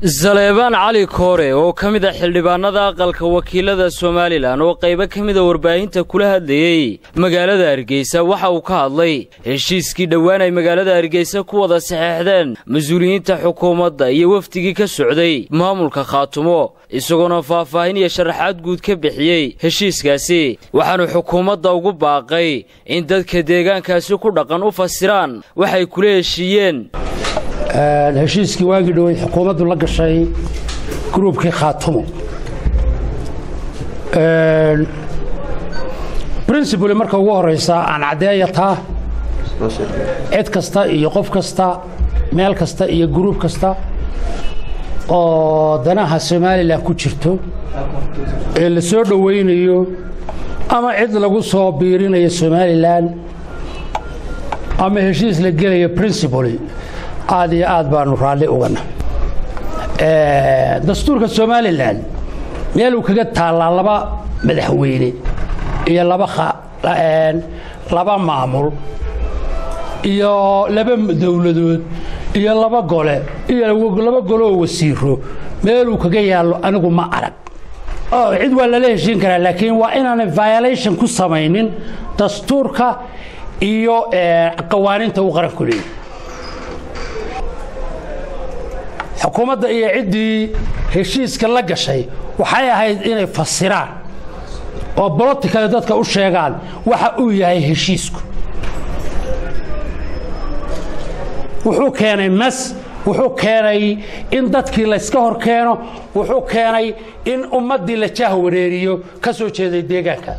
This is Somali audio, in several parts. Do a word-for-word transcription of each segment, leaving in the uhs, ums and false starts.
Zaleban Ali Kore oo kamid ah xildhibaanada aqalka wakiilada Soomaaliland oo qayb ka mid ah warbaahinta kula hadlayay magaalada Hargeysa waxa uu ka hadlay heshiiskii dhawaan ay magaalada Hargeysa ku wada saxeexdeen mas'uuliyiinta xukuumadda iyo wafdigii ka socday maamulka Khaatumo isagoo faahfaahin iyo sharaxaad guud ka bixiyay heshiiskaasi waxaanu xukuumadda ugu baaqay in dadka deegaankaasi ku dhaqan u fasiraan waxay kula heshiiyeen heshiiskii waagi dhaway xukuumaddu la gashay groupkii Khaatumo ee principle marka ugu horeysa aan cadeeyata cid kasta iyo qof kasta meel kasta iyo group kasta oo danaha Soomaaliland ku jirto ee la soo dhaweynayo ama cid lagu soo biirinayo Soomaaliland ama heshiis la gelayo principle aad iyo aad baanu raali ugana ee dastuurka Soomaaliland meel uu kaga taalaa laba madaxweyne iyo laba een laba maamul iyo laba dawladood iyo laba gole iyo laba golo wasiiro meel uu kaga yaalo anigu ma arag oo cid wala la heshiin kara laakiin waa inaan violation ku sameeynin dastuurka iyo qawaaniinta uu qaran ku leeyahay xukuumadda iyo cidii heshiiska la gashay waxay ahayd inay fasiraan oo politically dadka u sheegaan waxa uu yahay heshiisku wuxuu keenay mas wuxuu keenay in dadkii la iska hor keeno wuxuu keenay in ummadii la jaah wareeriyo ka soo jeeday deegaanka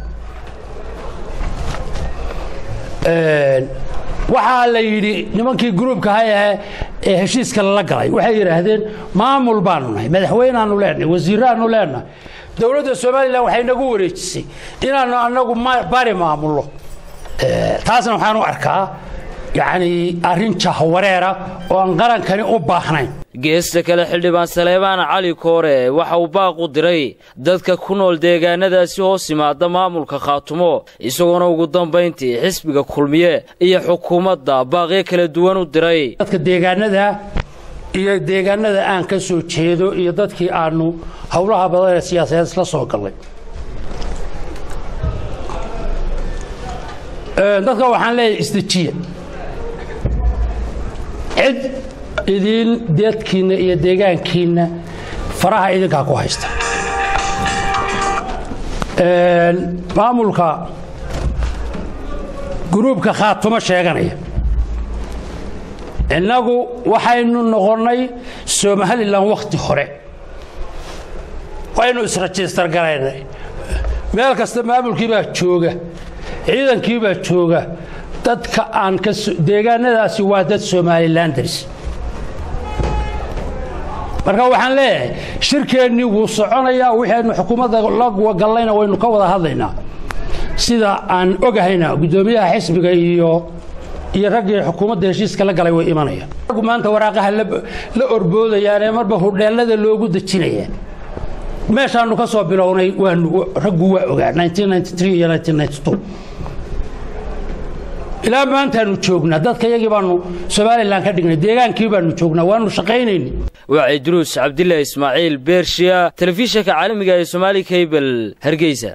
ee waxa la yiri nimankii groupka hayaa ee heshiiska la galay waxay yiraahdeen maamul baanu nahay madaxweynaanu leenahay wasiiraanu leenahay dawladda Soomaaliland waxay nagu wareejisay inaanu anagu bari maamulo ee taasna waxaan u arkaa yaani arin jahwareera oo aan qarankani u baahnayn geesta kale xildhibaan Zaleban Ali Kore waxa uu baaq u diray dadka ku nool deegaanadaasi hoos yimaada maamulka Khaatumo isagoo ugu dambeyntii xisbiga kulmiye iyo xukuumadda baaqyo kala duwan u diray dadka deegaanada iyo deegaanada aan ka soo jeedo iyo dadkii aanu hawlaha badan ee siyaasadeed la soo galay ee dadka waxaan leeyahay istijiye cid idin deedkiina iyo deegaankiina faraha idinka ku haysta ee maamulka groupka Khaatumo sheeganaya inagu waxaynu noqonay Soomaaliland waqti hore waynu is register garaynay meel kasta maamulkii baa jooga ciidankii baa jooga dadka aan ka deegaanadaasi waa dad Somalilanders marka waxaan leeyahay shirkeennii wuu soconayaa wixii xukuumadda la galayna waynu ka wada hadlaynaa sida aan ogahayna gudoomiyaha xisbiga iyo iyo ragii xukuumadda heshiiska la galay way imanayaan maanta waraaqaha la orboodayaan ee marba hudheelada loogu dajinayaan meeshaanu ka soo bilownay waan raggu waa ogaa nineteen ninety-three iyo nineteen ninety-two ilaa maanta aanu joognaa dadka iyagii baanu Soomaaliland ka dhignay deegaankii baanu joognaa waanu shaqaynayni waa Idruus Cabdillah Ismaaciil Beershiya telefishinka caalamiga ee Somali Cable Hargeysa.